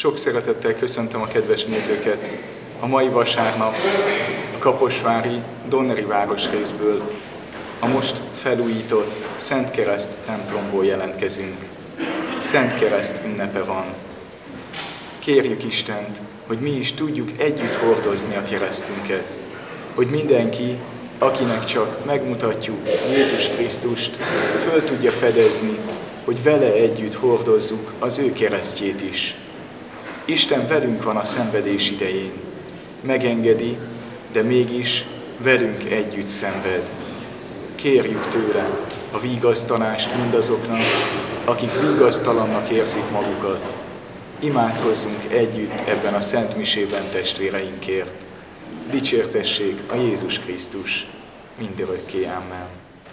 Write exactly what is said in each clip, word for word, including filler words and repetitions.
Sok szeretettel köszöntöm a kedves nézőket a mai vasárnap a kaposvári Donneri városrészből, a most felújított Szent Kereszt templomból jelentkezünk. Szent Kereszt ünnepe van. Kérjük Istent, hogy mi is tudjuk együtt hordozni a keresztünket, hogy mindenki, akinek csak megmutatjuk Jézus Krisztust, föl tudja fedezni, hogy vele együtt hordozzuk az ő keresztjét is. Isten velünk van a szenvedés idején. Megengedi, de mégis velünk együtt szenved. Kérjük tőle a vigasztalást mindazoknak, akik vigasztalannak érzik magukat. Imádkozzunk együtt ebben a Szent Misében testvéreinkért. Dicsértessék a Jézus Krisztus mindörökké. Amen.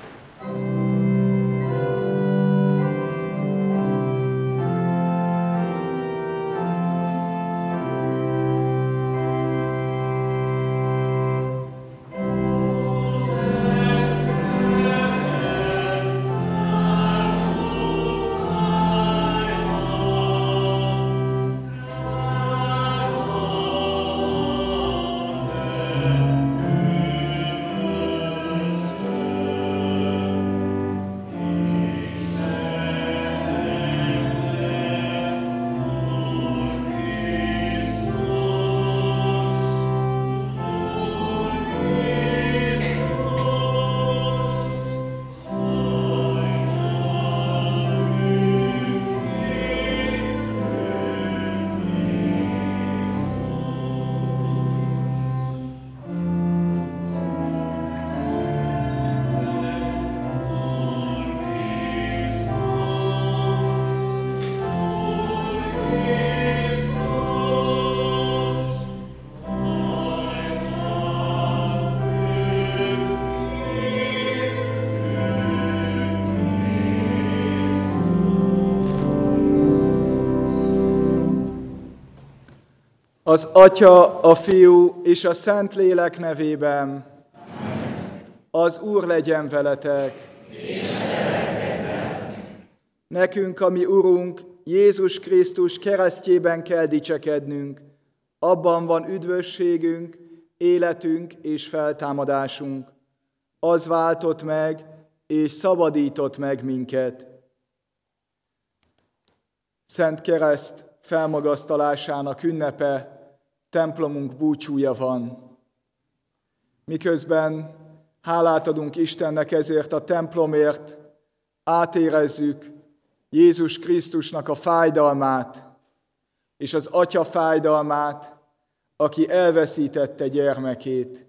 Az Atya, a Fiú és a Szentlélek nevében. Az Úr legyen veletek. Nekünk, a mi Urunk, Jézus Krisztus keresztjében kell dicsekednünk. Abban van üdvösségünk, életünk és feltámadásunk. Az váltott meg és szabadított meg minket. Szent Kereszt felmagasztalásának ünnepe, templomunk búcsúja van. Miközben hálát adunk Istennek ezért a templomért, átérezzük Jézus Krisztusnak a fájdalmát, és az Atya fájdalmát, aki elveszítette gyermekét.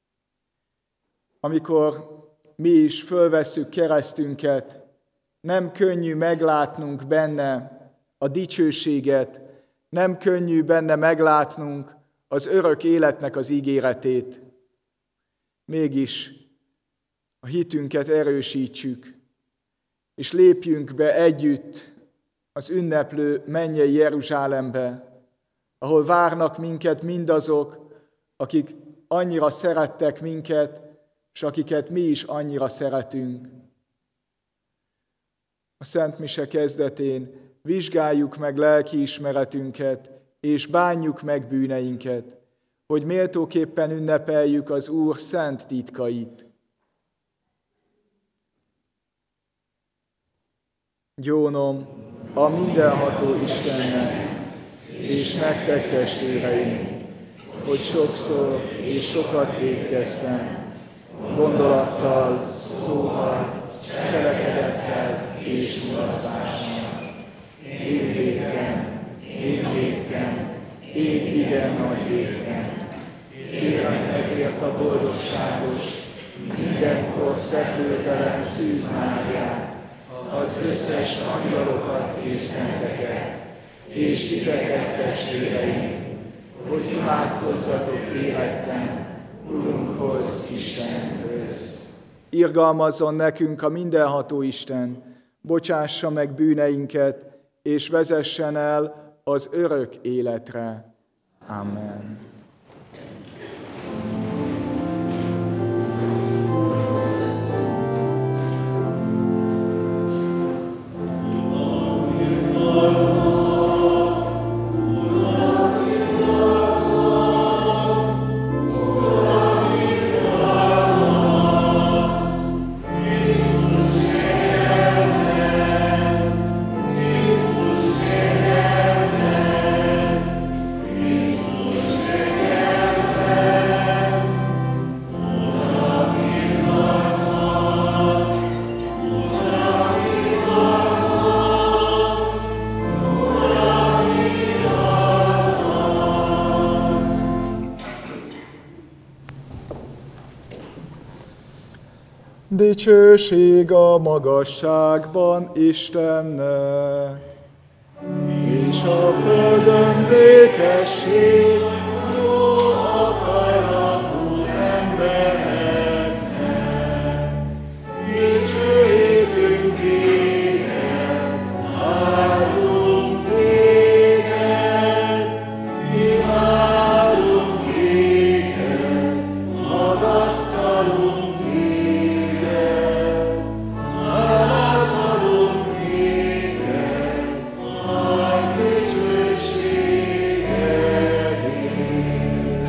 Amikor mi is fölvesszük keresztünket, nem könnyű meglátnunk benne a dicsőséget, nem könnyű benne meglátnunk az örök életnek az ígéretét. Mégis a hitünket erősítsük, és lépjünk be együtt az ünneplő mennyei Jeruzsálembe, ahol várnak minket mindazok, akik annyira szerettek minket, és akiket mi is annyira szeretünk. A Szent Mise kezdetén vizsgáljuk meg lelkiismeretünket, és bánjuk meg bűneinket, hogy méltóképpen ünnepeljük az Úr szent titkait. Gyónom a mindenható Istennek, és nektek testvéreim, hogy sokszor és sokat vétkeztem, gondolattal, szóval, cselekedettel és mulasztással. Én vétkem, én vétkem, én igen nagy vétkem. Kérem ezért a boldogságos, mindenkor szeplőtelen Szűz Máriát, az összes angyalokat és szenteket, és titeket testvéreim, hogy imádkozzatok élettem Urunkhoz, Istenhöz. Irgalmazzon nekünk a mindenható Isten, bocsássa meg bűneinket, és vezessen el az örök életre. Amen. Amen. Dicsőség a magasságban Istennek, és a földön békesség, jó akaratú embereknek. Dicsőítünk téged, áldunk téged, imádunk téged, magasztalunk téged, átadunk téged, nagy dicsőségedért.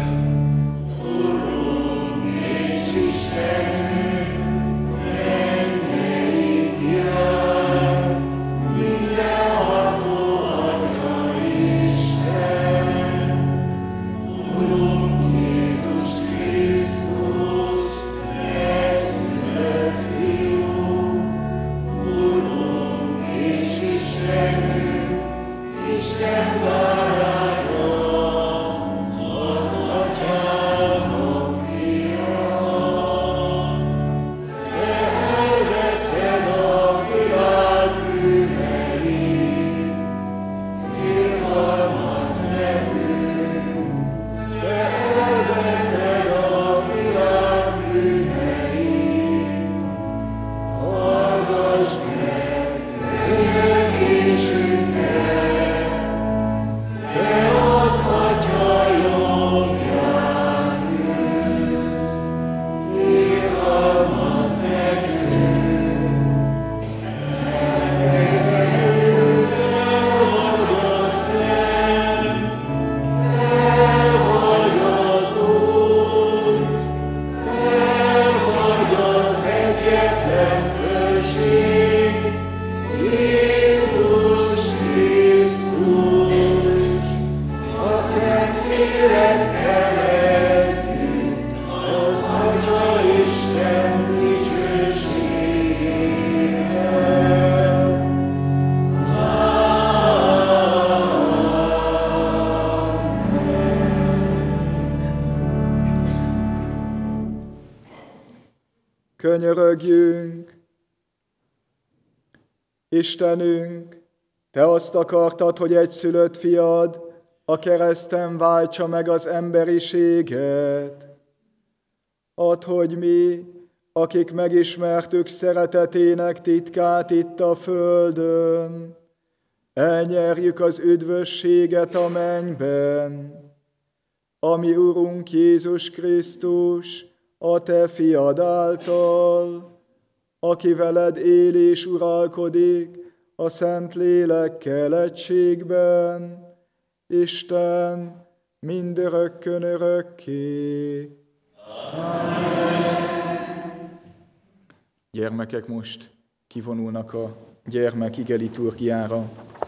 Urunk és Istenünk, mennyei király, mindenható Atya Isten, Urunk Jézus Krisztus, egyszülött Fiú, Urunk és Istenünk, Isten báránya, az Atyának fia. Te elveszed a világ bűneit, irgalmazz nekünk. Te elveszed a világ bűneit, hallgass meg könyörgésünket. Te az Atya jobbján ülsz, irgalmazz nekünk. Eltérünk, Te vagy a Szent, Te vagy az Úr, Te vagy az egyetlen Főség, Jézus Krisztus, a Szentlélekkel együtt, az Atya Isten dicsőségével. Könyörögjünk! Istenünk, Te azt akartad, hogy egyszülött fiad a kereszten váltsa meg az emberiséget. Add, hogy mi, akik megismertük szeretetének titkát itt a földön, elnyerjük az üdvösséget a mennyben, ami Urunk Jézus Krisztus, a Te fiad által, aki veled él és uralkodik a Szent Lélekkel egységben, Isten mindörökkön örökké. Amen. Gyermekek most kivonulnak a gyermek ige liturgiára.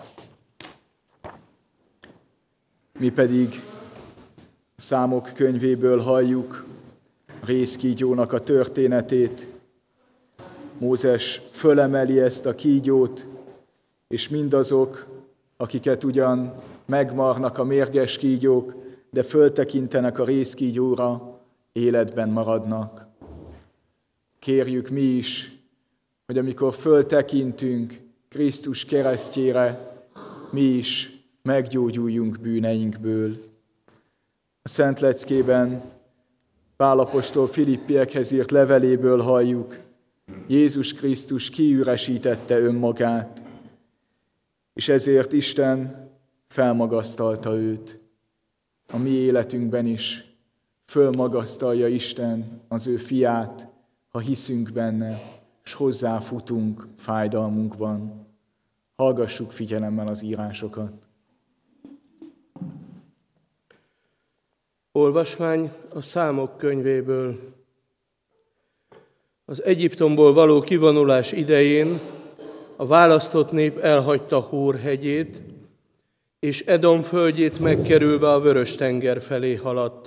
Mi pedig a Számok könyvéből halljuk a rézkígyónak a történetét. Mózes fölemeli ezt a kígyót, és mindazok, akiket ugyan megmarnak a mérges kígyók, de föltekintenek a rézkígyóra, életben maradnak. Kérjük mi is, hogy amikor föltekintünk Krisztus keresztjére, mi is meggyógyuljunk bűneinkből. A Szent Leckében Pál apostol Filippiekhez írt leveléből halljuk, Jézus Krisztus kiüresítette önmagát, és ezért Isten felmagasztalta őt. A mi életünkben is fölmagasztalja Isten az ő fiát, ha hiszünk benne, és hozzáfutunk fájdalmunkban. Hallgassuk figyelemmel az írásokat. Olvasmány a Számok könyvéből. Az Egyiptomból való kivonulás idején a választott nép elhagyta Hór hegyét, és Edom földjét megkerülve a Vörös-tenger felé haladt.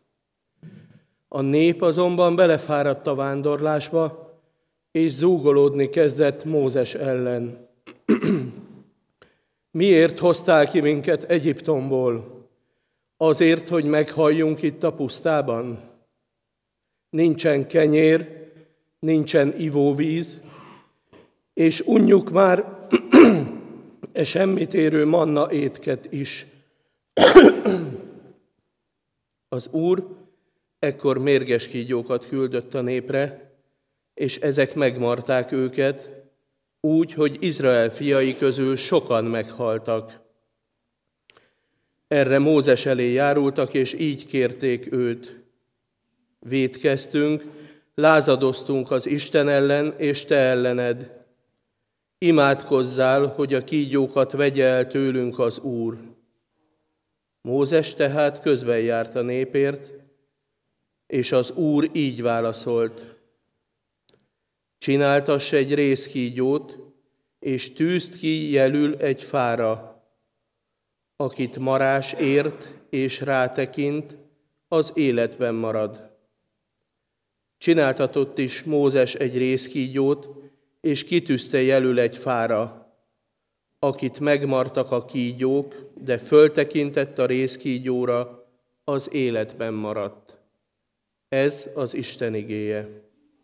A nép azonban belefáradt a vándorlásba, és zúgolódni kezdett Mózes ellen. Miért hoztál ki minket Egyiptomból? Azért, hogy meghalljunk itt a pusztában? Nincsen kenyér, nincsen ivóvíz, és unjuk már e semmit érő manna étket is. Az Úr ekkor mérges kígyókat küldött a népre, és ezek megmarták őket, úgy, hogy Izrael fiai közül sokan meghaltak. Erre Mózes elé járultak, és így kérték őt: vétkeztünk, lázadoztunk az Isten ellen és te ellened. Imádkozzál, hogy a kígyókat vegye el tőlünk az Úr. Mózes tehát közben járt a népért, és az Úr így válaszolt: csináltass egy rézkígyót, és tűzd ki jelül egy fára. Akit marás ért és rátekint, az életben marad. Csináltatott is Mózes egy rézkígyót, és kitűzte jelül egy fára. Akit megmartak a kígyók, de föltekintett a rézkígyóra, az életben maradt. Ez az Isten igéje.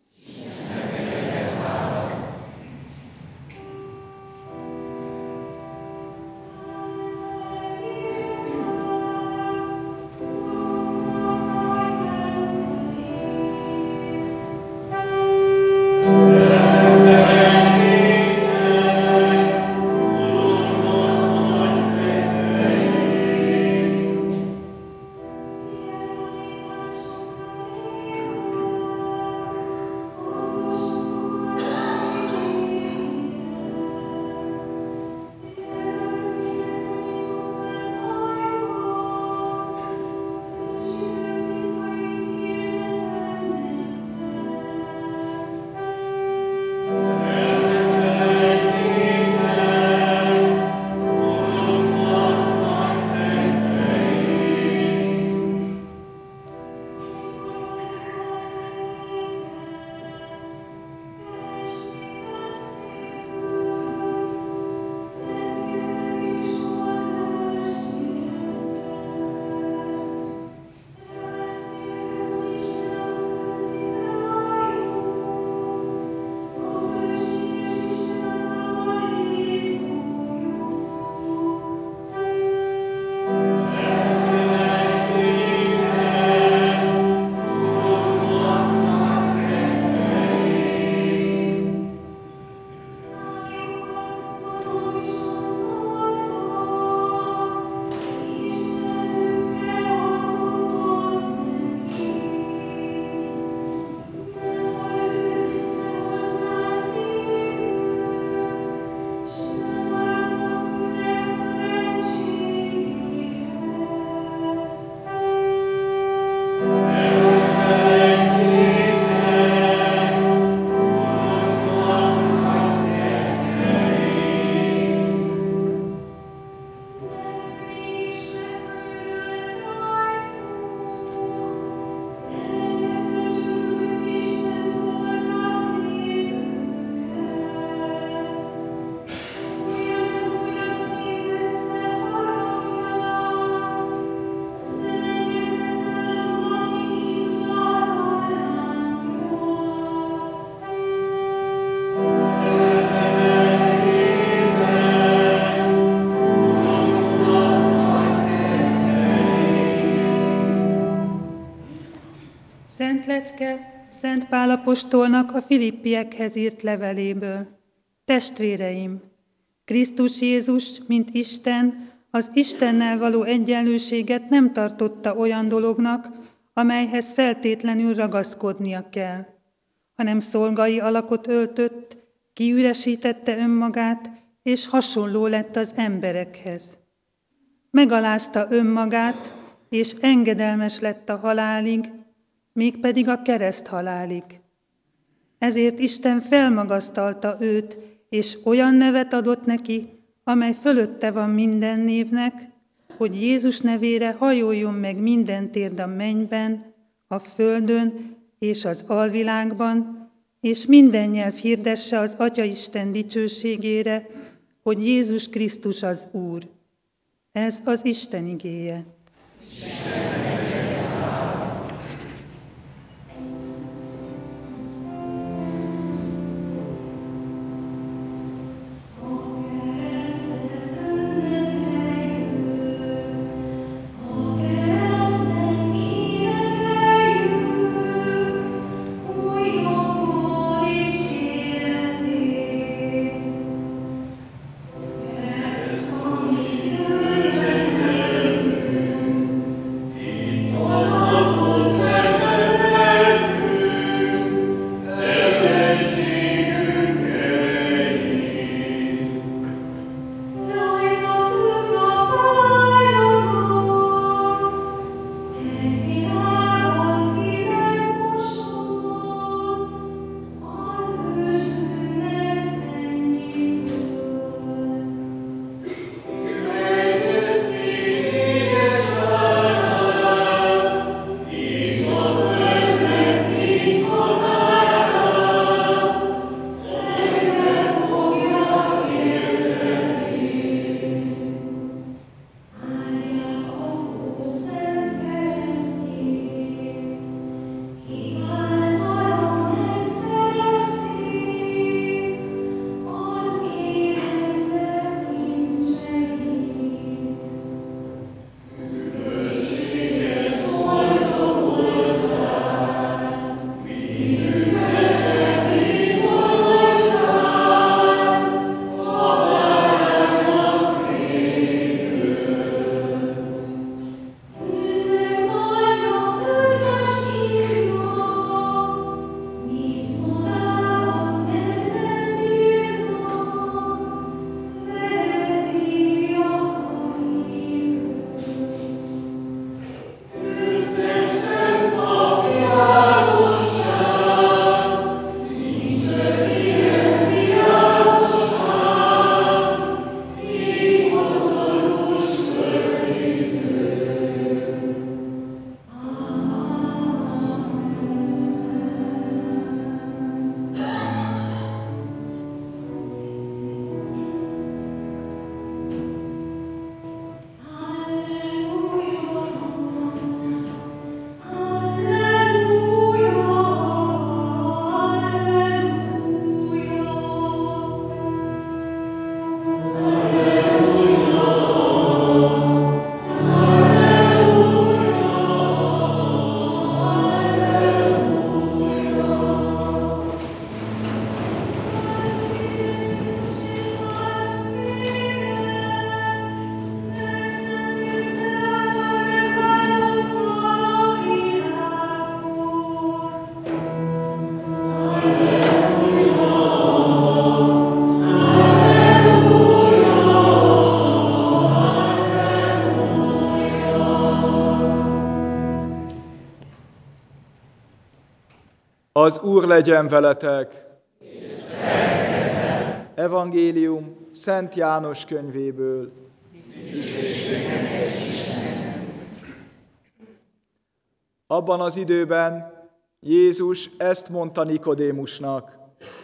Szent lecke Szent Pál apostolnak a Filippiekhez írt leveléből. Testvéreim, Krisztus Jézus, mint Isten, az Istennel való egyenlőséget nem tartotta olyan dolognak, amelyhez feltétlenül ragaszkodnia kell, hanem szolgai alakot öltött, kiüresítette önmagát, és hasonló lett az emberekhez. Megalázta önmagát, és engedelmes lett a halálig, mégpedig a kereszt halálig. Ezért Isten felmagasztalta őt, és olyan nevet adott neki, amely fölötte van minden névnek, hogy Jézus nevére hajoljon meg minden térd a mennyben, a földön és az alvilágban, és minden nyelv hirdesse az Atya Isten dicsőségére, hogy Jézus Krisztus az Úr. Ez az Isten igéje. Az Úr legyen veletek! Evangélium Szent János könyvéből. Abban az időben Jézus ezt mondta Nikodémusnak: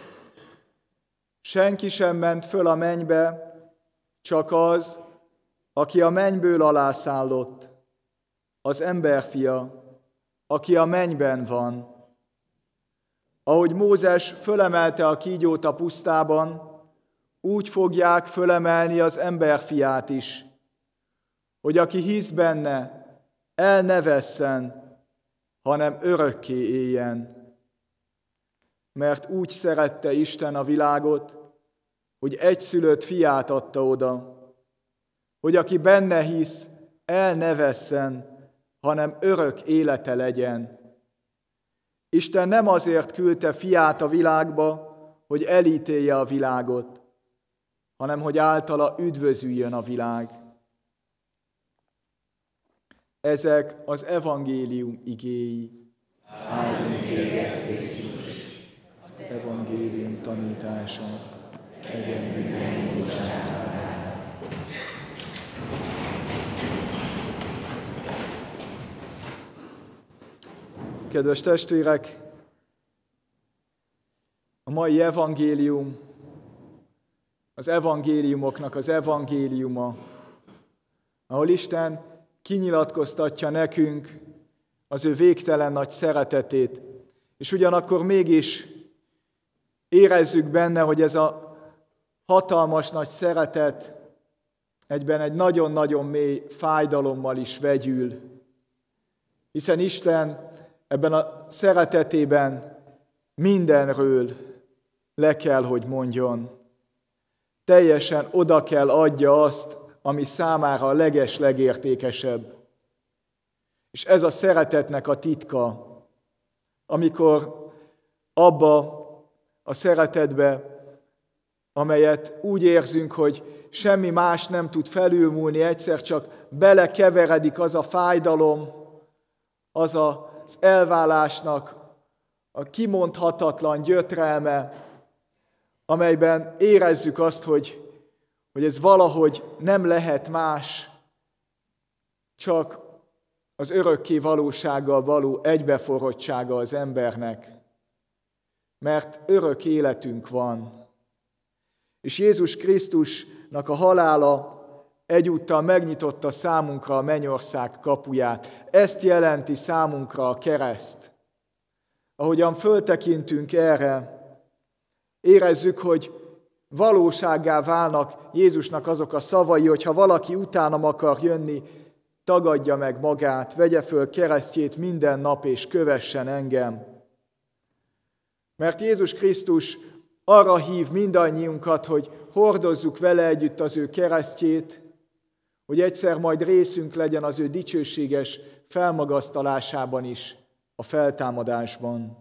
senki sem ment föl a mennybe, csak az, aki a mennyből alászállott, az emberfia, aki a mennyben van. Ahogy Mózes fölemelte a kígyót a pusztában, úgy fogják fölemelni az emberfiát is, hogy aki hisz benne, el ne vesszen, hanem örökké éljen. Mert úgy szerette Isten a világot, hogy egyszülött fiát adta oda, hogy aki benne hisz, el ne vesszen, hanem örök élete legyen. Isten nem azért küldte fiát a világba, hogy elítélje a világot, hanem hogy általa üdvözüljön a világ. Ezek az evangélium igéi. Áldunk téged, Krisztus! Az evangélium tanítása. Legyen minden bocsánat. Kedves testvérek, a mai evangélium az evangéliumoknak az evangéliuma, ahol Isten kinyilatkoztatja nekünk az ő végtelen nagy szeretetét, és ugyanakkor mégis érezzük benne, hogy ez a hatalmas nagy szeretet egyben egy nagyon-nagyon mély fájdalommal is vegyül, hiszen Isten ebben a szeretetében mindenről le kell, hogy mondjon. Teljesen oda kell adja azt, ami számára a leges, legértékesebb. És ez a szeretetnek a titka, amikor abba a szeretetbe, amelyet úgy érzünk, hogy semmi más nem tud felülmúlni, egyszer csak belekeveredik az a fájdalom, az az elválásnak a kimondhatatlan gyötrelme, amelyben érezzük azt, hogy, hogy ez valahogy nem lehet más, csak az örökké valósággal való egybeforrottsága az embernek. Mert örök életünk van. És Jézus Krisztusnak a halála egyúttal megnyitotta számunkra a mennyország kapuját. Ezt jelenti számunkra a kereszt. Ahogyan föltekintünk erre, érezzük, hogy valósággá válnak Jézusnak azok a szavai, hogy ha valaki utánam akar jönni, tagadja meg magát, vegye föl keresztjét minden nap, és kövessen engem. Mert Jézus Krisztus arra hív mindannyiunkat, hogy hordozzuk vele együtt az ő keresztjét, hogy egyszer majd részünk legyen az ő dicsőséges felmagasztalásában is, a feltámadásban.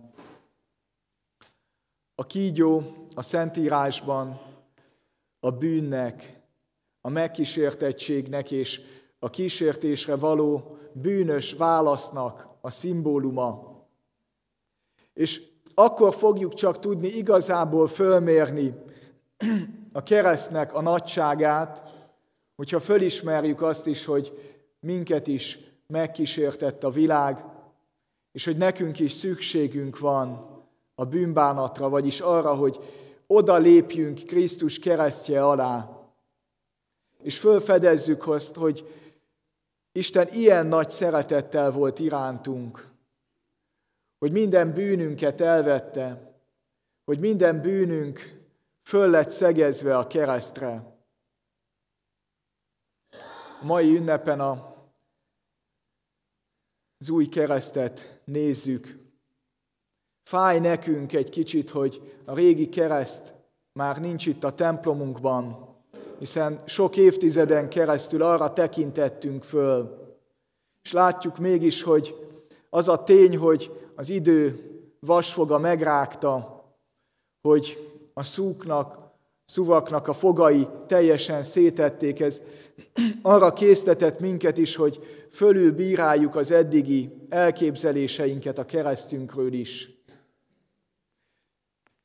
A kígyó a Szentírásban a bűnnek, a megkísértettségnek és a kísértésre való bűnös válasznak a szimbóluma. És akkor fogjuk csak tudni igazából fölmérni a keresztnek a nagyságát, hogyha fölismerjük azt is, hogy minket is megkísértett a világ, és hogy nekünk is szükségünk van a bűnbánatra, vagyis arra, hogy oda lépjünk Krisztus keresztje alá, és fölfedezzük azt, hogy Isten ilyen nagy szeretettel volt irántunk, hogy minden bűnünket elvette, hogy minden bűnünk föl lett szegezve a keresztre. A mai ünnepen a, az új keresztet nézzük. Fáj nekünk egy kicsit, hogy a régi kereszt már nincs itt a templomunkban, hiszen sok évtizeden keresztül arra tekintettünk föl. És látjuk mégis, hogy az a tény, hogy az idő vasfoga megrágta, hogy a szúknak, szuvaknak a fogai teljesen szétették, ez arra késztetett minket is, hogy fölülbíráljuk az eddigi elképzeléseinket a keresztünkről is.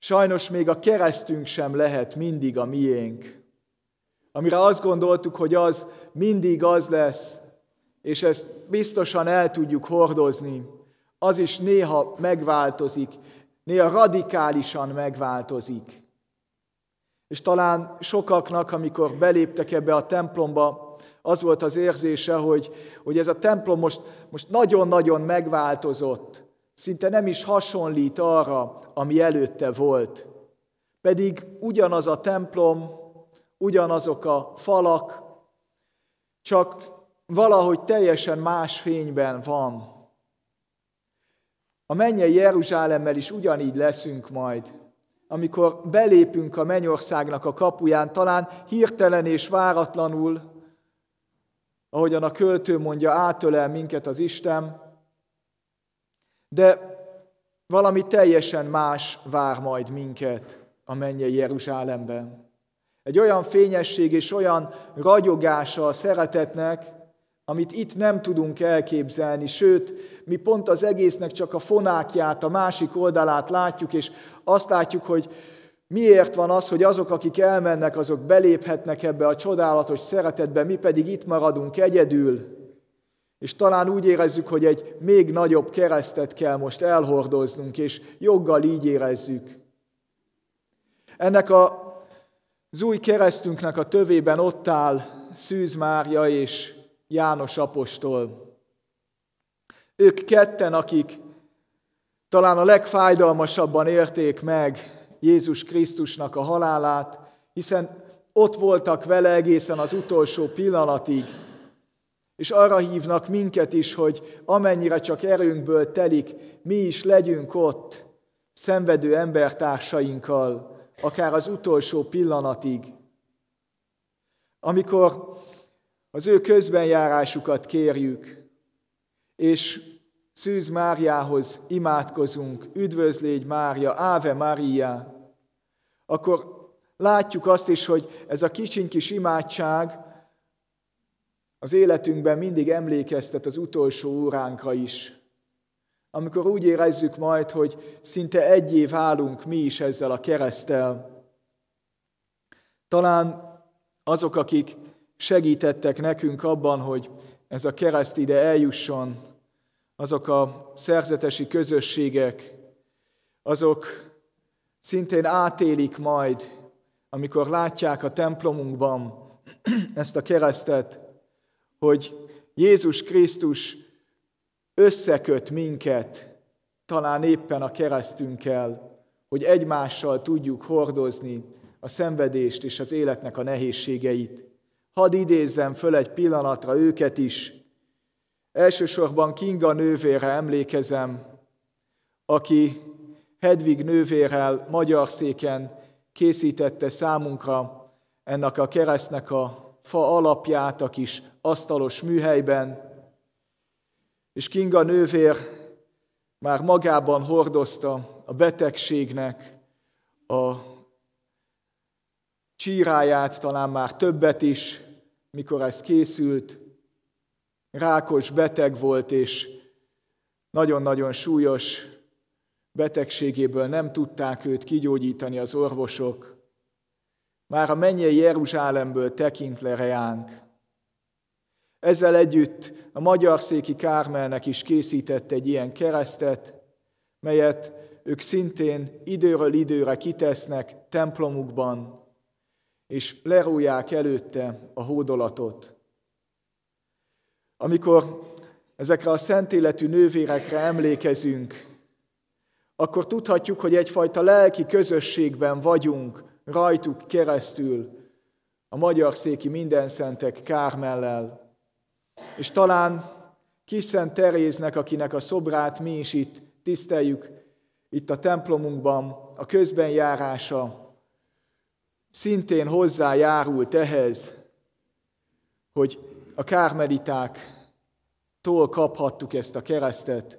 Sajnos még a keresztünk sem lehet mindig a miénk. Amire azt gondoltuk, hogy az mindig az lesz, és ezt biztosan el tudjuk hordozni, az is néha megváltozik, néha radikálisan megváltozik. És talán sokaknak, amikor beléptek ebbe a templomba, az volt az érzése, hogy, hogy ez a templom most, most nagyon-nagyon megváltozott, szinte nem is hasonlít arra, ami előtte volt. Pedig ugyanaz a templom, ugyanazok a falak, csak valahogy teljesen más fényben van. A mennyei Jeruzsálemmel is ugyanígy leszünk majd. Amikor belépünk a mennyországnak a kapuján, talán hirtelen és váratlanul, ahogyan a költő mondja, átölel minket az Isten, de valami teljesen más vár majd minket a mennyei Jeruzsálemben. Egy olyan fényesség és olyan ragyogása a szeretetnek, amit itt nem tudunk elképzelni, sőt, mi pont az egésznek csak a fonákját, a másik oldalát látjuk, és azt látjuk, hogy miért van az, hogy azok, akik elmennek, azok beléphetnek ebbe a csodálatos szeretetbe, mi pedig itt maradunk egyedül, és talán úgy érezzük, hogy egy még nagyobb keresztet kell most elhordoznunk, és joggal így érezzük. Ennek a, az új keresztünknek a tövében ott áll Szűz Mária és János apostol. Ők ketten, akik talán a legfájdalmasabban élték meg Jézus Krisztusnak a halálát, hiszen ott voltak vele egészen az utolsó pillanatig, és arra hívnak minket is, hogy amennyire csak erőnkből telik, mi is legyünk ott szenvedő embertársainkkal, akár az utolsó pillanatig. Amikor az ő közbenjárásukat kérjük, és Szűz Máriához imádkozunk, üdvözlégy Mária, Ave Maria, akkor látjuk azt is, hogy ez a kicsiny kis imádság az életünkben mindig emlékeztet az utolsó óránkra is. Amikor úgy érezzük majd, hogy szinte egyé válunk mi is ezzel a kereszttel. Talán azok, akik segítettek nekünk abban, hogy ez a kereszt ide eljusson, azok a szerzetesi közösségek, azok szintén átélik majd, amikor látják a templomunkban ezt a keresztet, hogy Jézus Krisztus összeköt minket, talán éppen a keresztünkkel, hogy egymással tudjuk hordozni a szenvedést és az életnek a nehézségeit. Hadd idézzem föl egy pillanatra őket is. Elsősorban Kinga nővérre emlékezem, aki Hedvig nővérrel Magyarszéken készítette számunkra ennek a keresztnek a fa alapját a kis asztalos műhelyben, és Kinga nővér már magában hordozta a betegségnek a csíráját, talán már többet is, mikor ez készült. Rákos beteg volt, és nagyon-nagyon súlyos betegségéből nem tudták őt kigyógyítani az orvosok. Már a mennyei Jeruzsálemből tekint le reánk. Ezzel együtt a Magyarszéki Kármelnek is készített egy ilyen keresztet, melyet ők szintén időről időre kitesznek templomukban, és lerújják előtte a hódolatot. Amikor ezekre a szent életű nővérekre emlékezünk, akkor tudhatjuk, hogy egyfajta lelki közösségben vagyunk rajtuk keresztül a Magyarszéki Mindenszentek Kármellel. És talán Kis Szent Teréznek, akinek a szobrát mi is itt tiszteljük, itt a templomunkban, a közbenjárása szintén hozzájárult ehhez, hogy a kármelitáktól kaphattuk ezt a keresztet.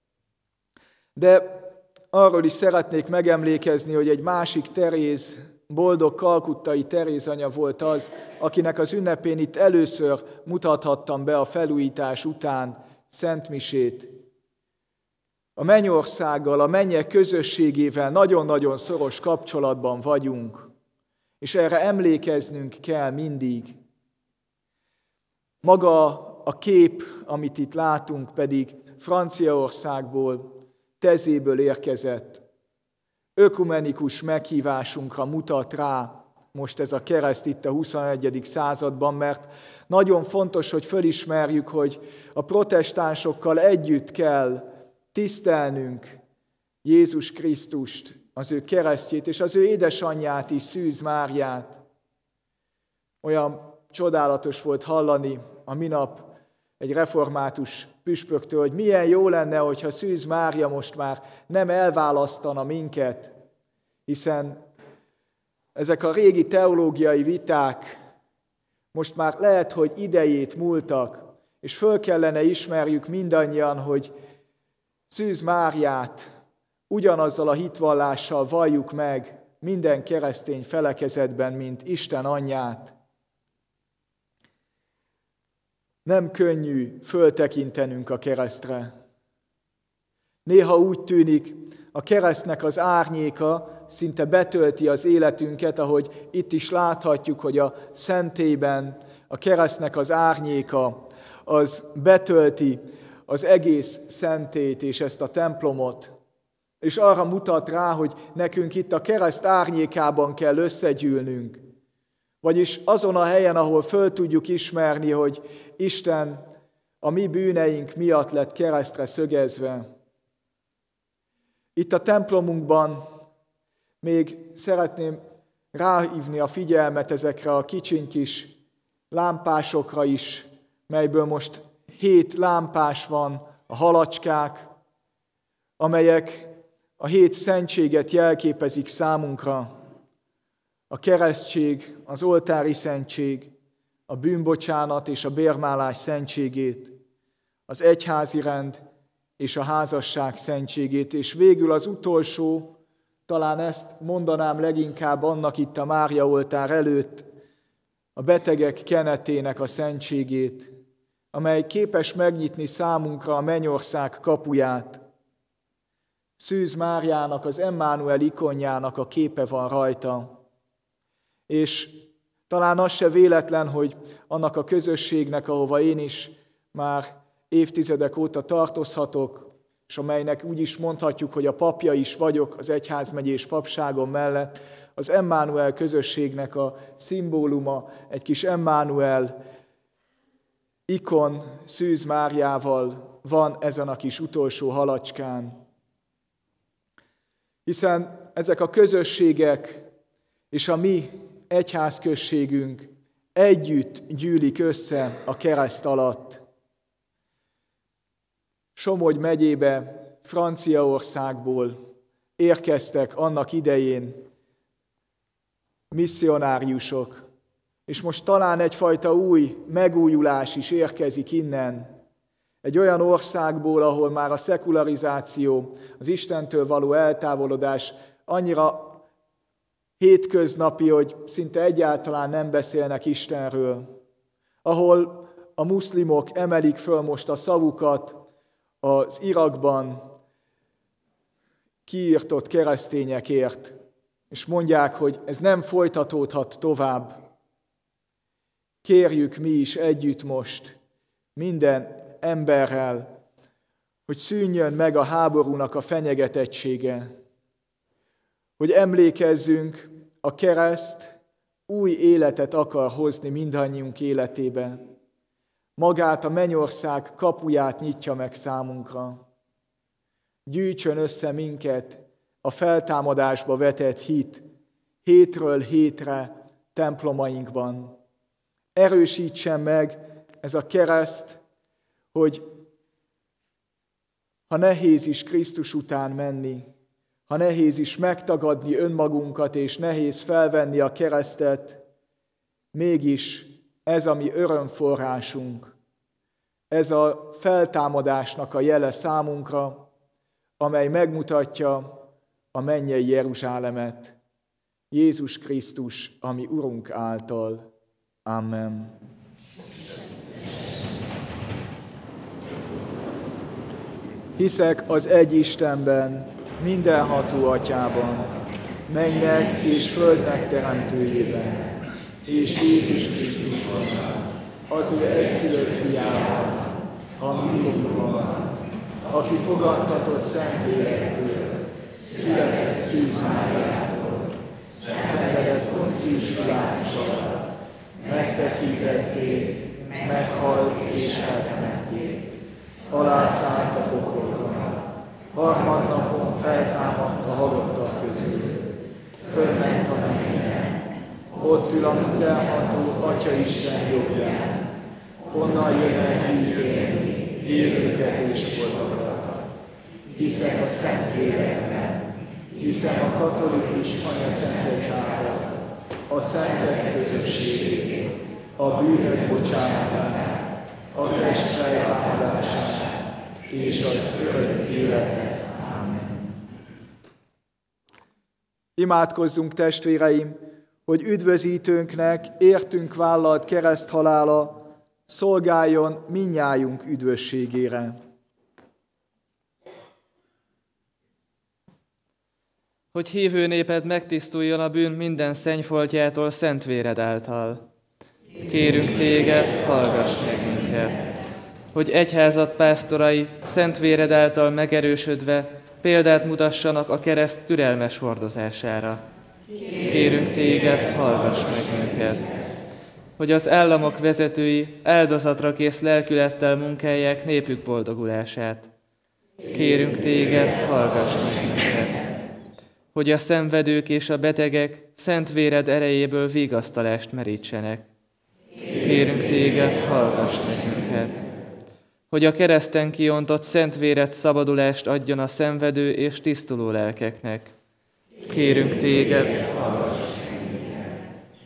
De arról is szeretnék megemlékezni, hogy egy másik Teréz, boldog kalkuttai Teréz anya volt az, akinek az ünnepén itt először mutathattam be a felújítás után szentmisét. a mennyországgal, a mennyek közösségével nagyon-nagyon szoros kapcsolatban vagyunk, és erre emlékeznünk kell mindig. Maga a kép, amit itt látunk, pedig Franciaországból, Tezéből érkezett. Ökumenikus meghívásunkra mutat rá most ez a kereszt itt a huszonegyedik században, mert nagyon fontos, hogy fölismerjük, hogy a protestánsokkal együtt kell tisztelnünk Jézus Krisztust, az ő keresztjét, és az ő édesanyját is, Szűz Máriát. Olyan csodálatos volt hallani a minap egy református püspöktől, hogy milyen jó lenne, hogyha Szűz Mária most már nem elválasztana minket, hiszen ezek a régi teológiai viták most már lehet, hogy idejét múltak, és föl kellene ismerjük mindannyian, hogy Szűz Máriát ugyanazzal a hitvallással valljuk meg minden keresztény felekezetben, mint Isten anyját. Nem könnyű föltekintenünk a keresztre. Néha úgy tűnik, a keresztnek az árnyéka szinte betölti az életünket, ahogy itt is láthatjuk, hogy a szentélyben a keresztnek az árnyéka az betölti az egész szentét és ezt a templomot. És arra mutat rá, hogy nekünk itt a kereszt árnyékában kell összegyűlnünk. Vagyis azon a helyen, ahol föl tudjuk ismerni, hogy Isten a mi bűneink miatt lett keresztre szögezve. Itt a templomunkban még szeretném ráhívni a figyelmet ezekre a kicsiny kis lámpásokra is, melyből most hét lámpás van, a halacskák, amelyek a hét szentséget jelképezik számunkra. A keresztség, az oltári szentség, a bűnbocsánat és a bérmálás szentségét, az egyházi rend és a házasság szentségét, és végül az utolsó, talán ezt mondanám leginkább annak itt a Mária oltár előtt, a betegek kenetének a szentségét, amely képes megnyitni számunkra a mennyország kapuját. Szűz Máriának, az Emmanuel ikonjának a képe van rajta. És talán az se véletlen, hogy annak a közösségnek, ahova én is már évtizedek óta tartozhatok, és amelynek úgy is mondhatjuk, hogy a papja is vagyok az egyházmegyés papságom mellett, az Emmanuel közösségnek a szimbóluma, egy kis Emmanuel ikon Szűz Máriával van ezen a kis utolsó halacskán. Hiszen ezek a közösségek és a mi egyházközségünk együtt gyűlik össze a kereszt alatt. Somogy megyébe, Franciaországból érkeztek annak idején misszionáriusok, és most talán egyfajta új megújulás is érkezik innen, egy olyan országból, ahol már a szekularizáció, az Istentől való eltávolodás annyira hétköznapi, hogy szinte egyáltalán nem beszélnek Istenről, ahol a muszlimok emelik föl most a szavukat az Irakban kiirtott keresztényekért, és mondják, hogy ez nem folytatódhat tovább. Kérjük mi is együtt most minden emberrel, hogy szűnjön meg a háborúnak a fenyegetettsége, hogy emlékezzünk, a kereszt új életet akar hozni mindannyiunk életébe. Magát a mennyország kapuját nyitja meg számunkra. Gyűjtsön össze minket a feltámadásba vetett hit, hétről hétre templomainkban. Erősítsen meg ez a kereszt, hogy ha nehéz is Krisztus után menni, ha nehéz is megtagadni önmagunkat, és nehéz felvenni a keresztet, mégis ez a mi örömforrásunk, ez a feltámadásnak a jele számunkra, amely megmutatja a mennyei Jeruzsálemet, Jézus Krisztus, ami Urunk által. Amen. Hiszek az egy Istenben, mindenható Atyában, mennyek és földnek teremtőjében, és Jézus Krisztusban, az ő egyszülött fiában, a mi Urunkban, aki fogadtatott Szentlélektől, született Szűz Máriától, szenvedett Poncius Pilátus alatt, megfeszítették, meghalt és eltemették, alászállt a pokolra, harmadnapon feltámadt a halottak közül, fölment a mennybe, ott ül a mindenható Atyaisten jobbján, onnan jön el ítélni élőket és holtakat. Hiszek a Szentlélekben, hiszem a katolikus anyaszentegyházat, a szentek közösségét, a bűnök bocsánatát, a test feltámadását és az örök életet. Amen. Imádkozzunk, testvéreim, hogy üdvözítőnknek értünk vállalt kereszthalála szolgáljon mindnyájunk üdvösségére. Hogy hívő néped megtisztuljon a bűn minden szennyfoltjától szent véred által. Kérünk téged, hallgass meg minket. Hogy egyházad pásztorai szent véred által megerősödve példát mutassanak a kereszt türelmes hordozására. Kérünk téged, hallgass meg minket. Hogy az államok vezetői áldozatra kész lelkülettel munkálják népük boldogulását. Kérünk téged, hallgass meg minket. Hogy a szenvedők és a betegek szent véred erejéből vigasztalást merítsenek. Kérünk téged, hallgass meg minket. Hogy a kereszten kiontott szent véred szabadulást adjon a szenvedő és tisztuló lelkeknek. Kérünk téged, hallgass meg minket.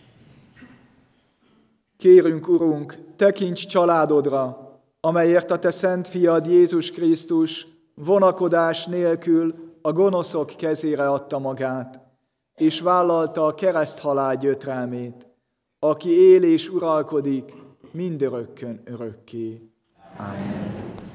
Kérünk, Urunk, tekints családodra, amelyért a te szent fiad Jézus Krisztus vonakodás nélkül a gonoszok kezére adta magát, és vállalta a kereszthalál gyötrelmét, aki él és uralkodik mindörökkön örökké. Amen.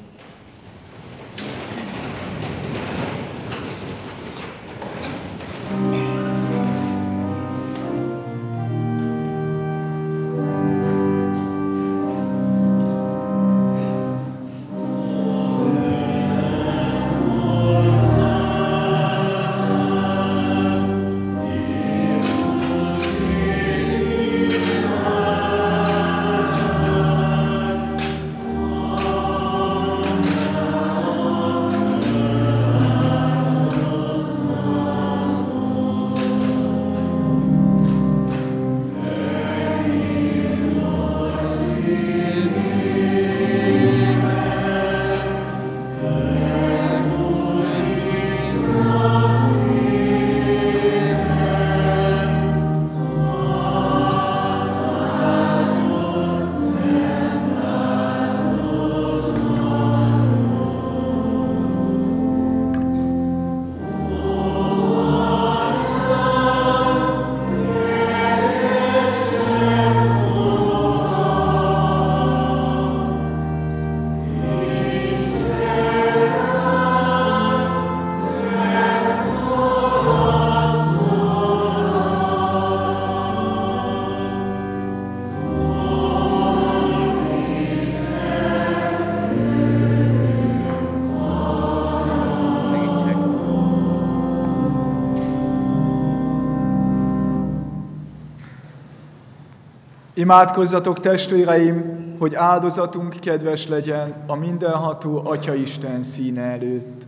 Imádkozzatok, testvéreim, hogy áldozatunk kedves legyen a mindenható Atyaisten színe előtt.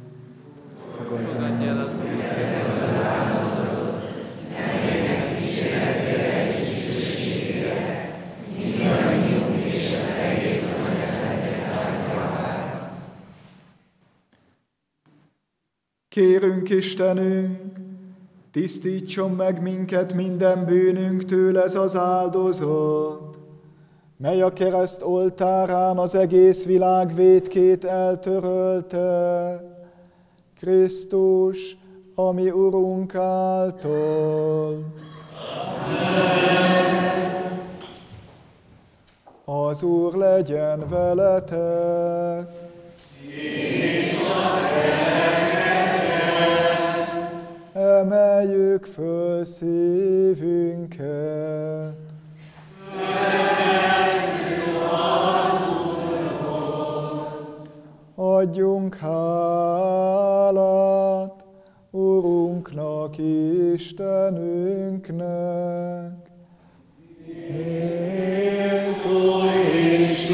Fogadj el az Úr kezemben az áldozatot, engedjék kísérletére és dicsőségére, mindannyiunk és az egész nagyszerűen. Kérünk, Istenünk, tisztítson meg minket minden bűnünktől ez az áldozat, mely a kereszt oltárán az egész világ vétkét eltörölte, Krisztus, a mi Urunk által. Amen. Az Úr legyen veletek. És Adjunk hálát Urunknak, Istenünknek. Méltó és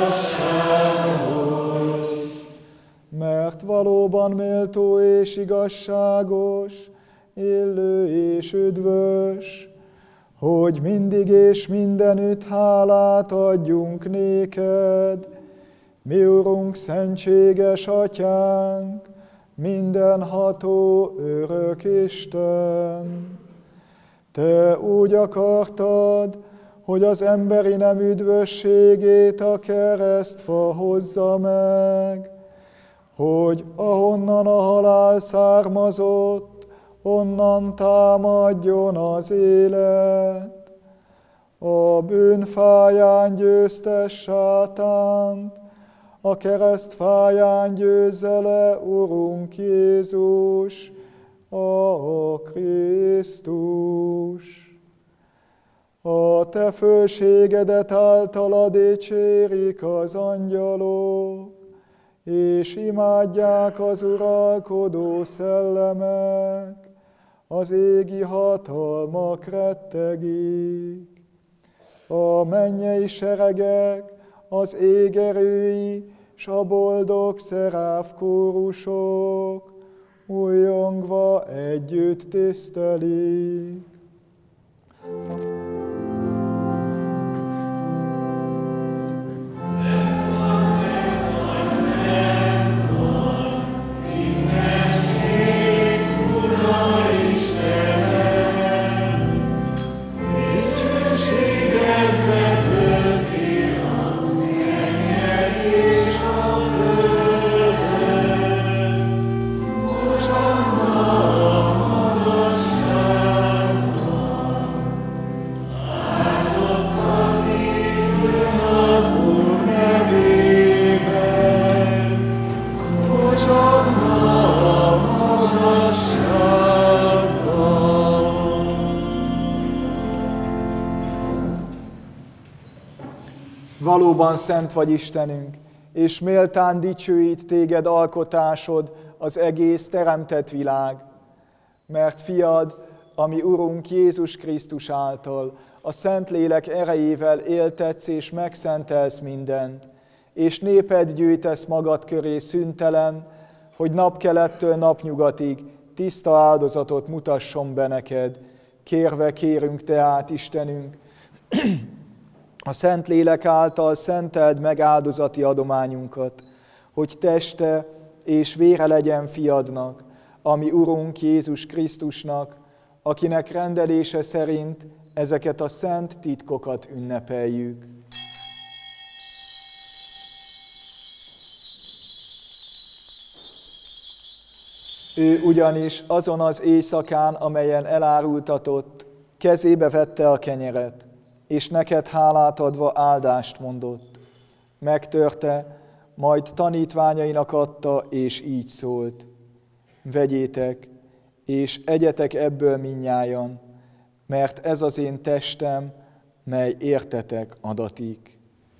igazságos, mert valóban méltó és igazságos, illő és üdvös, hogy mindig és mindenütt hálát adjunk néked, mi Urunk, szentséges Atyánk, mindenható örök Isten. Te úgy akartad, hogy az emberi nem üdvösségét a keresztfa hozza meg, hogy ahonnan a halál származott, onnan támadjon az élet. A bűnfáján győztes sátánt, a keresztfáján győzze le Urunk Jézus, a Krisztus. A te fölségedet általa dicsérik az angyalok, és imádják az uralkodó szellemek, az égi hatalmak rettegik. A mennyei seregek, az ég erői, s a boldog szeráf kórusok, újjongva együtt tisztelik. Valóban szent vagy Istenünk, és méltán dicsőít téged alkotásod, az egész teremtett világ. Mert fiad, ami Urunk Jézus Krisztus által, a Szentlélek erejével éltetsz és megszentelsz mindent, és néped gyűjtesz magad köré szüntelen, hogy napkelettől napnyugatig tiszta áldozatot mutasson be neked. Kérve kérünk tehát, Istenünk, a Szentlélek által szenteld meg áldozati adományunkat, hogy teste és vére legyen fiadnak, ami Urunk Jézus Krisztusnak, akinek rendelése szerint ezeket a szent titkokat ünnepeljük. Ő ugyanis azon az éjszakán, amelyen elárultatott, kezébe vette a kenyeret, és neked hálát adva áldást mondott. Megtörte, majd tanítványainak adta, és így szólt. Vegyétek, és egyetek ebből mindnyájan, mert ez az én testem, mely értetek adatik.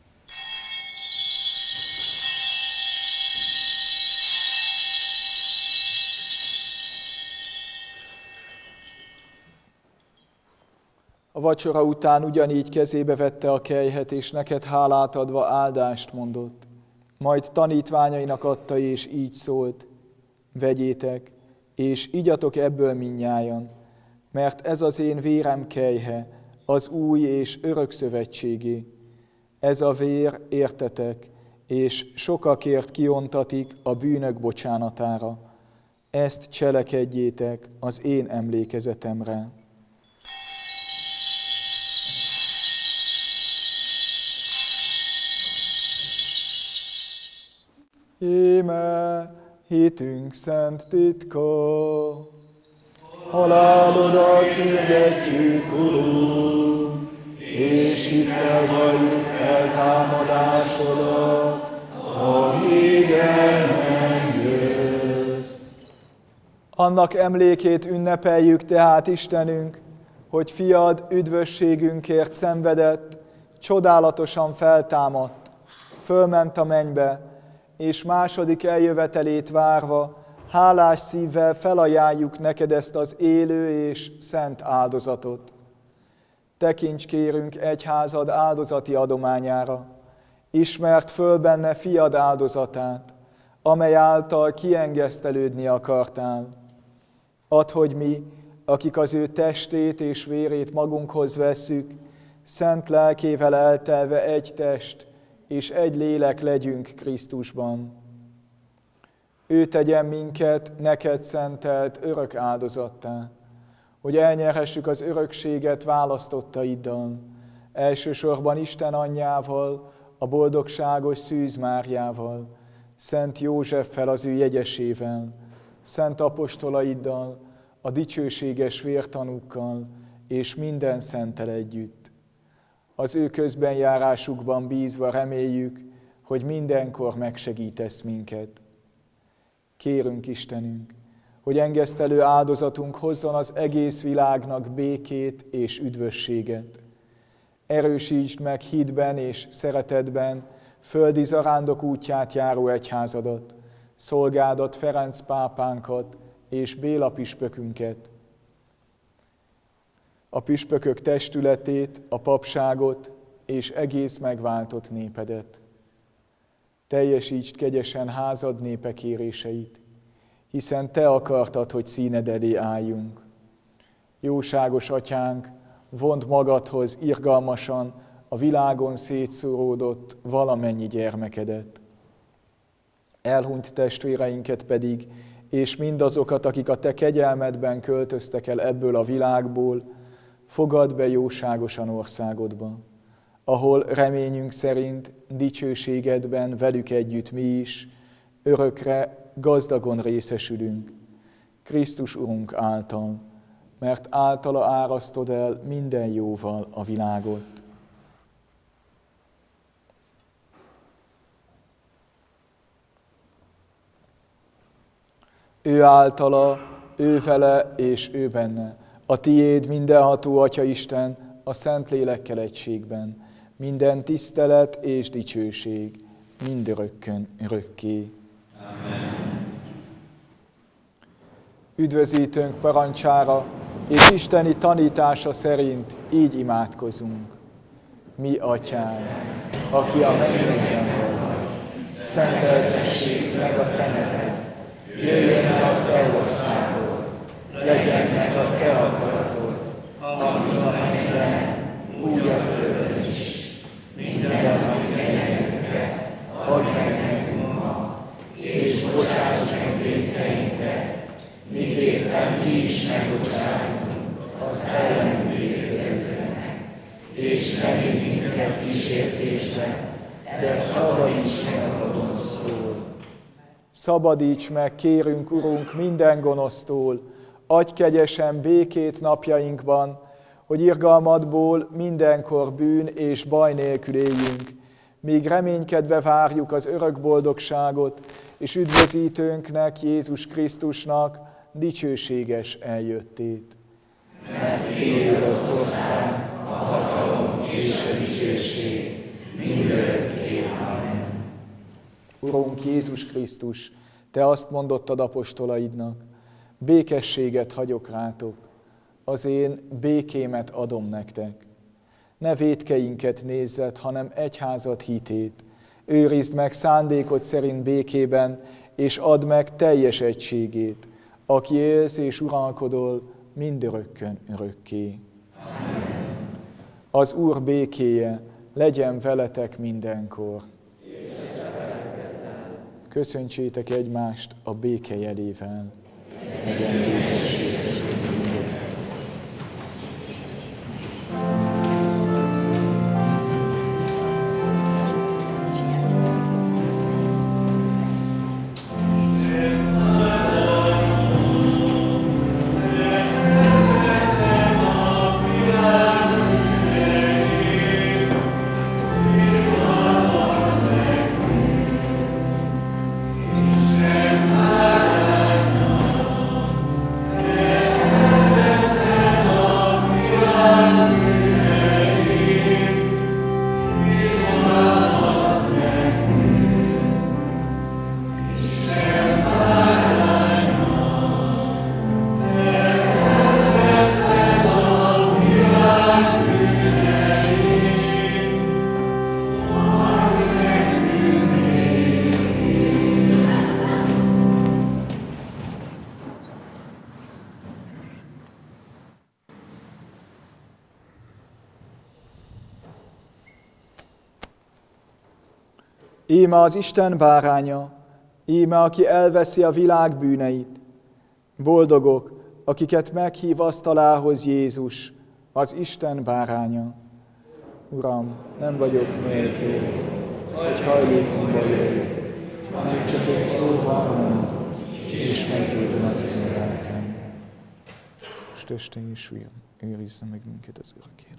A vacsora után ugyanígy kezébe vette a kelyhet, és neked hálát adva áldást mondott. Majd tanítványainak adta, és így szólt. Vegyétek, és igyatok ebből mindnyájan, mert ez az én vérem kelyhe, az új és örök szövetségé. Ez a vér értetek, és sokakért kiontatik a bűnök bocsánatára. Ezt cselekedjétek az én emlékezetemre. Íme hitünk szent titka, halálodat hirdetjük, Urunk, és hittel valljuk feltámadásodat, amíg el nem jössz. Annak emlékét ünnepeljük tehát, Istenünk, hogy fiad üdvösségünkért szenvedett, csodálatosan feltámadt, fölment a mennybe, és második eljövetelét várva, hálás szívvel felajánljuk neked ezt az élő és szent áldozatot. Tekints kérünk egyházad áldozati adományára, ismert föl benne fiad áldozatát, amely által kiengesztelődni akartál. Add, hogy mi, akik az ő testét és vérét magunkhoz vesszük, szent lelkével eltelve egy test és egy lélek legyünk Krisztusban. Ő tegyen minket neked szentelt örök áldozattá, hogy elnyerhessük az örökséget választottaiddal, elsősorban Isten anyjával, a boldogságos Szűz Máriával, Szent Józseffel az ő jegyesével, szent apostolaiddal, a dicsőséges vértanúkkal és minden szenttel együtt. Az ő közbenjárásukban bízva reméljük, hogy mindenkor megsegítesz minket. Kérünk, Istenünk, hogy engesztelő áldozatunk hozzon az egész világnak békét és üdvösséget. Erősítsd meg hitben és szeretetben földi zarándok útját járó egyházadat, szolgádat Ferenc pápánkat és Béla püspökünket, a püspökök testületét, a papságot és egész megváltott népedet. Teljesítsd kegyesen házad népe kéréseit, hiszen te akartad, hogy színed elé álljunk. Jóságos atyánk, vond magadhoz irgalmasan a világon szétszóródott valamennyi gyermekedet. Elhunyt testvéreinket pedig, és mindazokat, akik a te kegyelmedben költöztek el ebből a világból, fogadd be jóságosan országodba, ahol reményünk szerint dicsőségedben velük együtt mi is örökre gazdagon részesülünk, Krisztus Urunk által, mert általa árasztod el minden jóval a világot. Ő általa, ő vele és ő benne, a tiéd mindenható Atya Isten, a Szent Lélekkel egységben, minden tisztelet és dicsőség, mindörökkön örökké. Amen. Üdvözítőnk parancsára és isteni tanítása szerint így imádkozunk. Mi, Atyánk, aki a mennyekben vagy, szenteltessék meg a te neved, jöjjön el a te országod, legyen meg a te akaratod, amint a mennyben, úgy a földön is. Minden nap kenyerünket add meg nekünk ma, és bocsáss meg vétkeinket, miképpen mi is megbocsátunk az ellenünk vétkezőknek. És ne vigy minket kísértésbe, de szabadíts meg a gonosztól. Szabadíts meg, kérünk, Urunk, minden gonosztól, adj kegyesen békét napjainkban, hogy irgalmadból mindenkor bűn és baj nélkül éljünk, míg reménykedve várjuk az örök boldogságot, és üdvözítőnknek, Jézus Krisztusnak dicsőséges eljöttét. Mert tiéd az ország, a hatalom és a dicsőség, mindörökké. Amen. Urunk Jézus Krisztus, te azt mondottad apostolaidnak, békességet hagyok rátok, az én békémet adom nektek. Ne vétkeinket nézzed, hanem egyházad hitét. Őrizd meg szándékod szerint békében, és add meg teljes egységét, aki élsz és uralkodol mindörökkön örökké. Amen. Az Úr békéje legyen veletek mindenkor. Köszöntsétek egymást a béke jelével. Legyen békesség. Íme az Isten báránya, íme aki elveszi a világ bűneit. Boldogok, akiket meghív asztalához Jézus, az Isten báránya. Uram, nem vagyok méltó, hogy hajlékomba jöjj, hanem csak egy szóval mond, és meggyógyul az én lelkem. Krisztus teste és vér, őrizze meg minket az örök életre.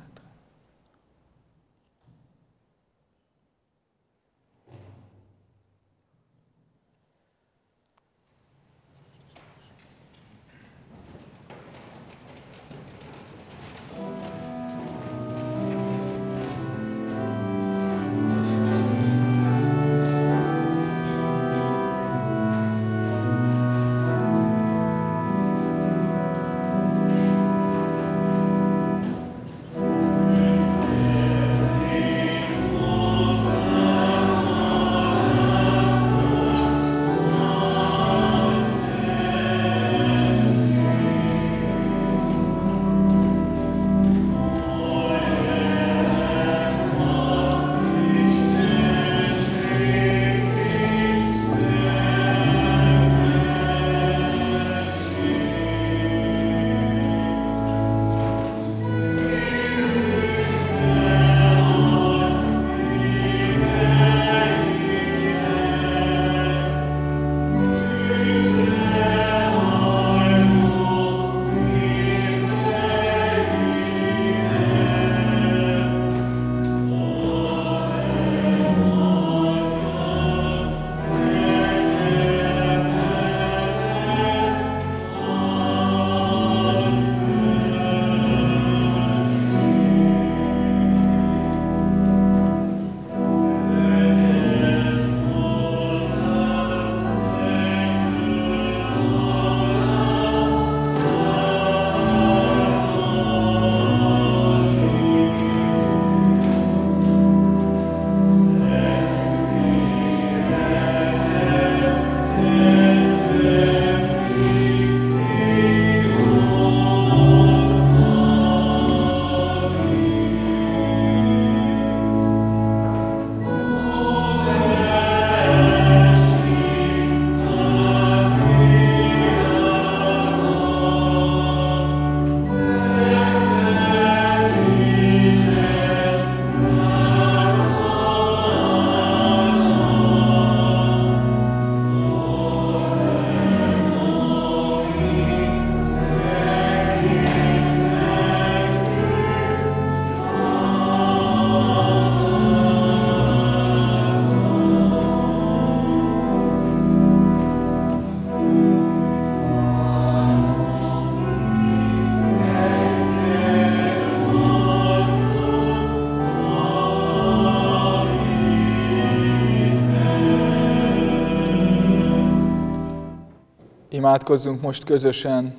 Imádkozzunk most közösen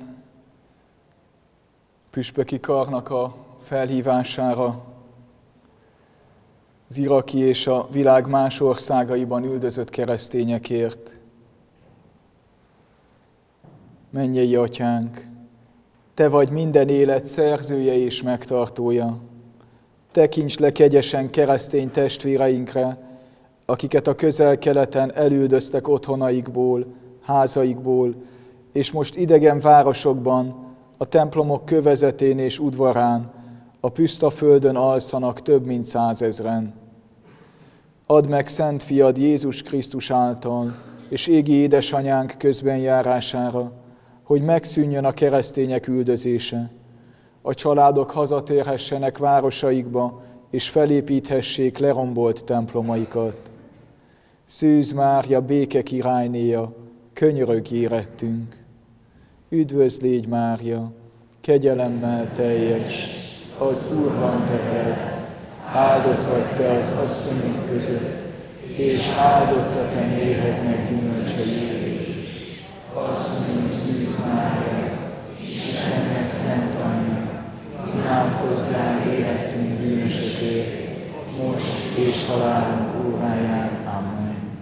püspöki karnak a felhívására, az iraki és a világ más országaiban üldözött keresztényekért. Mennyei Atyánk, Te vagy minden élet szerzője és megtartója. Tekints le kegyesen keresztény testvéreinkre, akiket a közel-keleten elüldöztek otthonaikból, házaikból, és most idegen városokban, a templomok kövezetén és udvarán, a puszta földön alszanak több mint százezren. Add meg Szent Fiad Jézus Krisztus által, és égi édesanyánk közben járására, hogy megszűnjön a keresztények üldözése, a családok hazatérhessenek városaikba, és felépíthessék lerombolt templomaikat. Szűz Mária, béke királynéja, könyörögj érettünk. Üdvözl légy, Mária, kegyelemmel teljes, az Úr van te veled, áldott vagy te az asszonyok között, és áldott a te méhednek gyümölcse Jézus. Asszonyunk Szűz Mária, Istennek szent anyja, imádkozzál érettünk bűnösökért, most és halálunk óráján. Amen.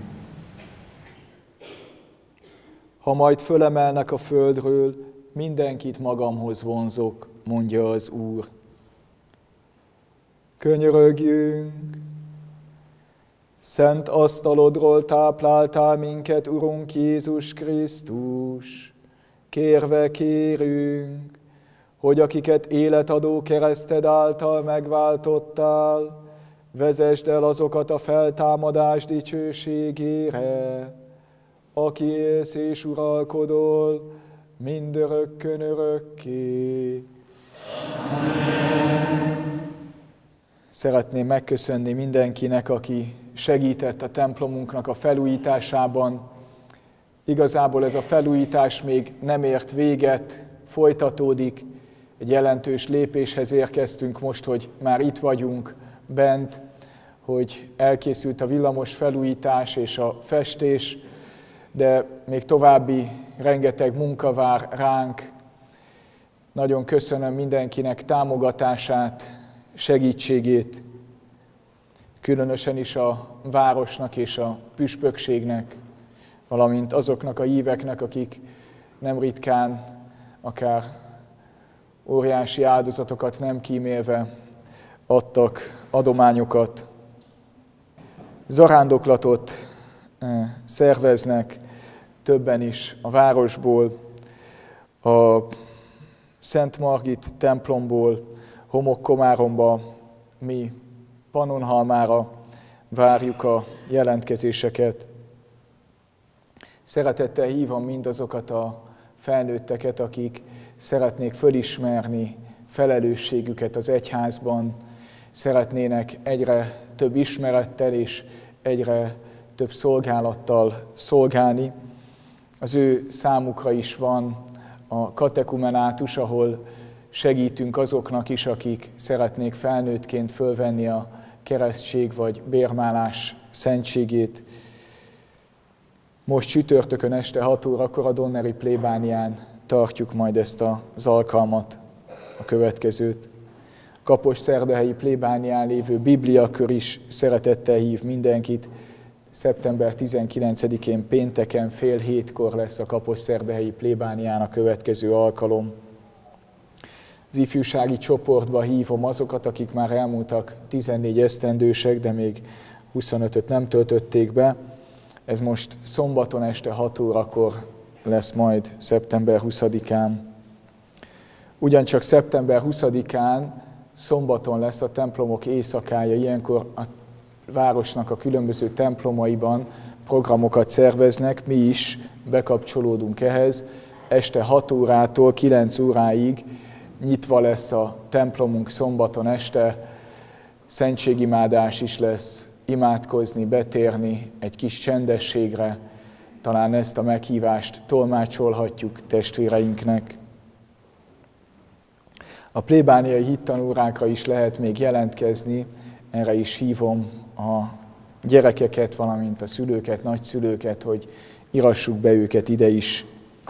Ha majd fölemelnek a földről, mindenkit magamhoz vonzok, mondja az Úr. Könyörögjünk! Szent asztalodról tápláltál minket, Urunk Jézus Krisztus. Kérve kérünk, hogy akiket életadó kereszted által megváltottál, vezesd el azokat a feltámadás dicsőségére, aki élsz és uralkodol mindörökkön örökké. Szeretném megköszönni mindenkinek, aki segített a templomunknak a felújításában. Igazából ez a felújítás még nem ért véget, folytatódik. Egy jelentős lépéshez érkeztünk most, hogy már itt vagyunk bent, hogy elkészült a villamos felújítás és a festés, de még további rengeteg munka vár ránk. Nagyon köszönöm mindenkinek támogatását, segítségét, különösen is a városnak és a püspökségnek, valamint azoknak a híveknek, akik nem ritkán, akár óriási áldozatokat nem kímélve adtak adományokat. Zarándoklatot szerveznek többen is a városból, a Szent Margit templomból, Homokkomáromba, mi Pannonhalmára várjuk a jelentkezéseket. Szeretettel hívom mindazokat a felnőtteket, akik szeretnék fölismerni felelősségüket az egyházban, szeretnének egyre több ismerettel és egyre több szolgálattal szolgálni. Az ő számukra is van a katekumenátus, ahol segítünk azoknak is, akik szeretnék felnőttként fölvenni a keresztség vagy bérmálás szentségét. Most csütörtökön este hat órakor a Donneri plébánián tartjuk majd ezt az alkalmat, a következőt. Kaposszerdahelyi plébánián lévő bibliakör is szeretettel hív mindenkit. szeptember tizenkilencedikén pénteken fél hétkor lesz a Kaposszerdahelyi plébánián a következő alkalom. Az ifjúsági csoportba hívom azokat, akik már elmúltak tizennégy esztendősek, de még huszonötöt nem töltötték be. Ez most szombaton este hat órakor lesz majd szeptember huszadikán. Ugyancsak szeptember huszadikán szombaton lesz a templomok éjszakája, ilyenkor a városnak a különböző templomaiban programokat szerveznek, mi is bekapcsolódunk ehhez. Este hat órától kilenc óráig nyitva lesz a templomunk szombaton este, szentségimádás is lesz, imádkozni, betérni egy kis csendességre, talán ezt a meghívást tolmácsolhatjuk testvéreinknek. A plébániai hittanórákra is lehet még jelentkezni, erre is hívom a gyerekeket, valamint a szülőket, nagyszülőket, hogy írassuk be őket ide is.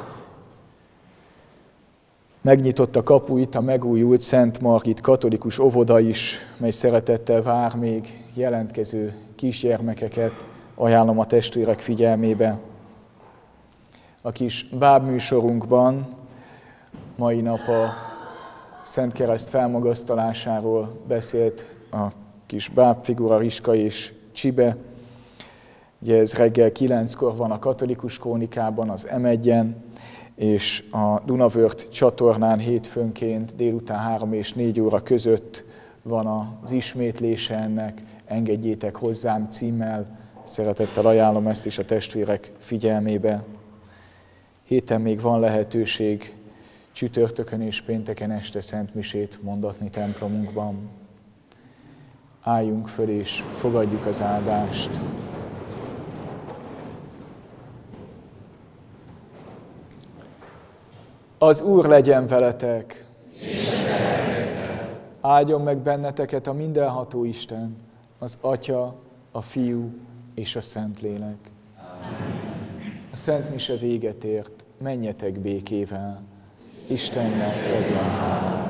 Megnyitott a kapuit a megújult Szent Margit katolikus óvoda is, mely szeretettel vár még jelentkező kisgyermekeket, ajánlom a testvérek figyelmébe. A kis bábműsorunkban mai nap a Szent Kereszt felmagasztalásáról beszélt a kis bábfigura Riska és Csibe. Ugye ez reggel kilenckor van a katolikus krónikában, az em egyen, és a Dunavört csatornán hétfőnként délután három és négy óra között van az ismétlése ennek, engedjétek hozzám címmel. Szeretettel ajánlom ezt is a testvérek figyelmébe. Héten még van lehetőség csütörtökön és pénteken este szentmisét mondatni templomunkban. Álljunk föl és fogadjuk az áldást. Az Úr legyen veletek! Áldjon meg benneteket a mindenható Isten, az Atya, a Fiú és a Szentlélek. A Szent Mise véget ért, menjetek békével. Istennek legyen hála.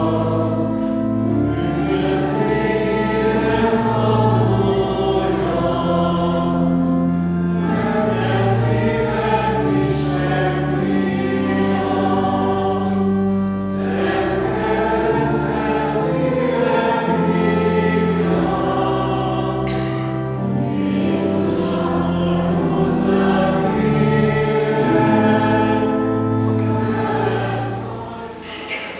Amen.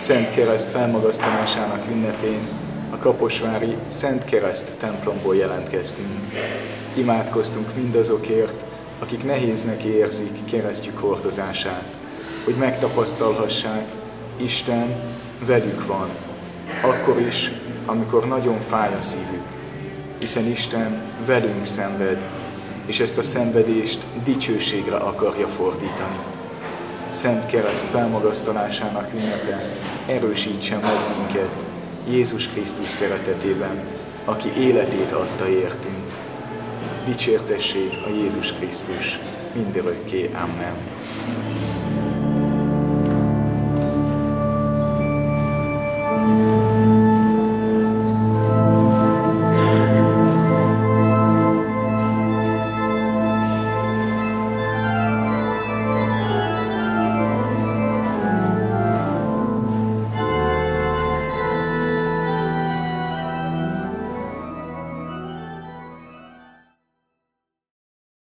Szent Kereszt felmagasztalásának ünnepén a kaposvári Szent Kereszt templomból jelentkeztünk. Imádkoztunk mindazokért, akik nehéznek érzik keresztjük hordozását, hogy megtapasztalhassák, Isten velük van, akkor is, amikor nagyon fáj a szívük, hiszen Isten velünk szenved, és ezt a szenvedést dicsőségre akarja fordítani. Szent Kereszt felmagasztalásának ünnepe erősítse meg minket Jézus Krisztus szeretetében, aki életét adta értünk. Dicsértessék a Jézus Krisztus mindörökké. Amen.